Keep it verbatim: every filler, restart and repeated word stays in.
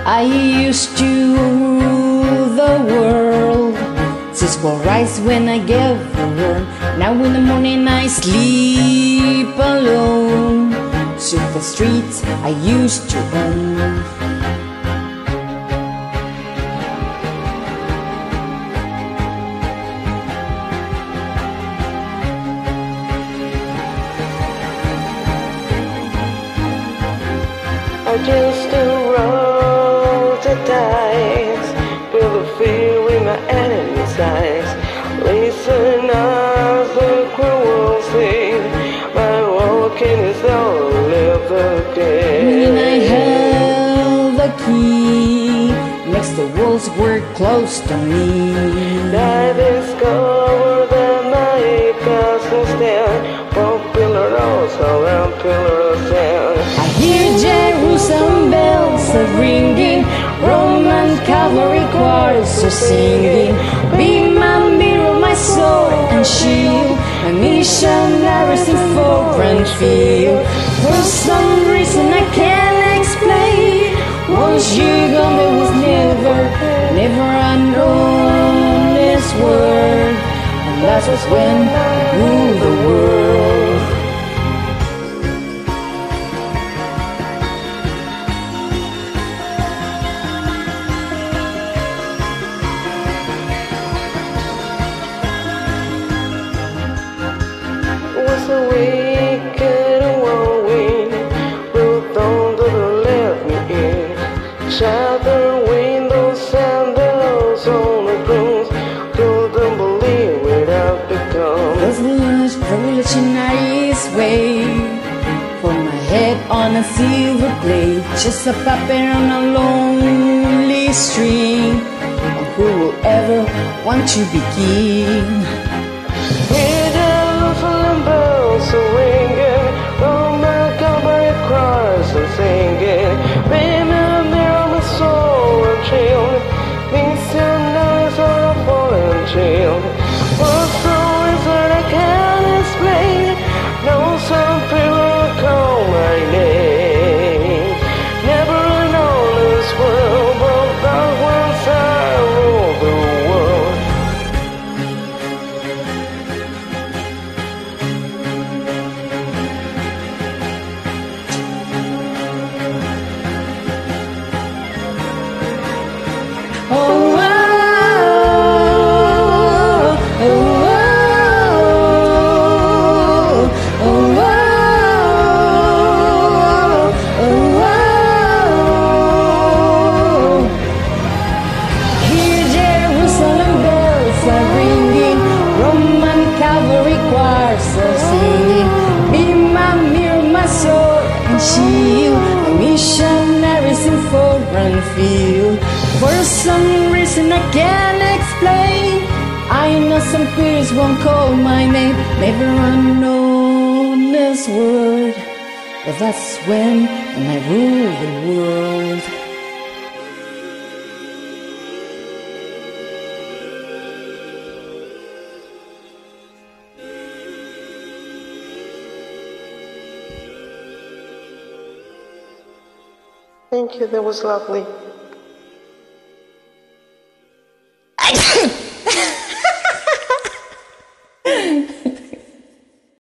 I used to rule the world. Six will rise when I give the word. Now in the morning I sleep alone. Sweep the streets I used to own. I just roll the dice, feel the fear in my enemy's eyes. Listen as the cruelty, my walking is all live again. When I held the key, next the walls were close to me. I discovered that my castle stand from pillar of salt and pillar of sand. I hear Jerusalem bells are ringing, Roman cavalry choirs are singing. Be my mirror, my sword and shield, my missionaries in foreign field. For some reason I can't explain, once you gone there was never, never unknown this word. And that was when I ruled the world. Was a wicked whirlwind, blew thunder to let me in. Shattered windows and bells on the drums, couldn't believe it had become. Those lush revolutionaries wave for my head on a silver plate, just a puppet on a lonely string. And who will ever want to be king? Bells are ringing, Roman cavalry choirs are singing. Women there on my soul and chill, missionaries on a fallen chill. For some reason I can't explain, no some people call my name. Never known this world, but that once I ruled the world. Oh, oh, oh, oh, oh, oh, oh. Hear Jerusalem bells are ringing, Roman cavalry choirs are singing. Be my mirror, my sword and shield, my missionaries in foreign field. For some reason I can't explain, I know some peers won't call my name. Never unknown this word, but that's when, when I rule the world. Thank you, that was lovely.